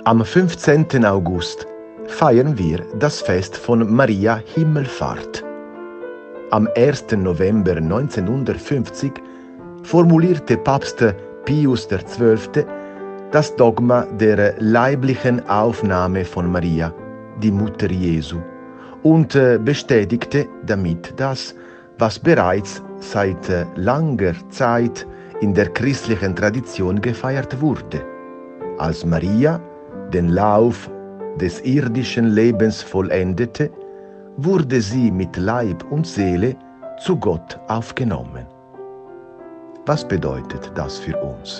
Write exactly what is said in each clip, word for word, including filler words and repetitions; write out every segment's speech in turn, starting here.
Am fünfzehnten August feiern wir das Fest von Maria Himmelfahrt. Am ersten November neunzehnhundertfünfzig formulierte Papst Pius der Zwölfte das Dogma der leiblichen Aufnahme von Maria, die Mutter Jesu, und bestätigte damit das, was bereits seit langer Zeit in der christlichen Tradition gefeiert wurde. Als Maria den Lauf des irdischen Lebens vollendete, wurde sie mit Leib und Seele zu Gott aufgenommen. Was bedeutet das für uns?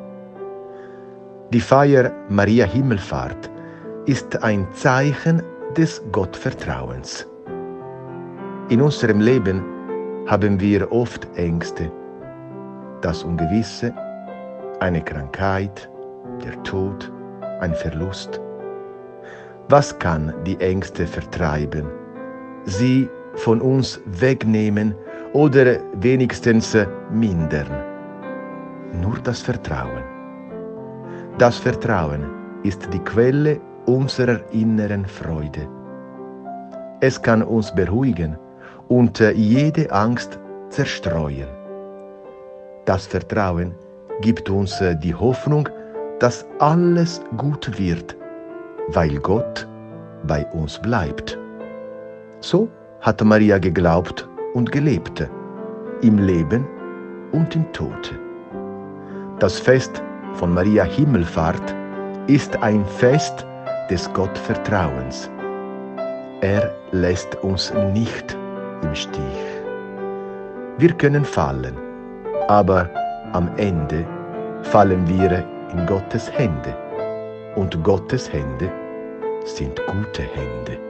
Die Feier Maria Himmelfahrt ist ein Zeichen des Gottvertrauens. In unserem Leben haben wir oft Ängste, das Ungewisse, eine Krankheit, der Tod, ein Verlust. Was kann die Ängste vertreiben, sie von uns wegnehmen oder wenigstens mindern? Nur das Vertrauen. Das Vertrauen ist die Quelle unserer inneren Freude. Es kann uns beruhigen und jede Angst zerstreuen. Das Vertrauen gibt uns die Hoffnung, dass alles gut wird, weil Gott bei uns bleibt. So hat Maria geglaubt und gelebt, im Leben und im Tod. Das Fest von Maria Himmelfahrt ist ein Fest des Gottvertrauens. Er lässt uns nicht im Stich. Wir können fallen, aber am Ende fallen wir in Gottes Hände. Und Gottes Hände sind gute Hände.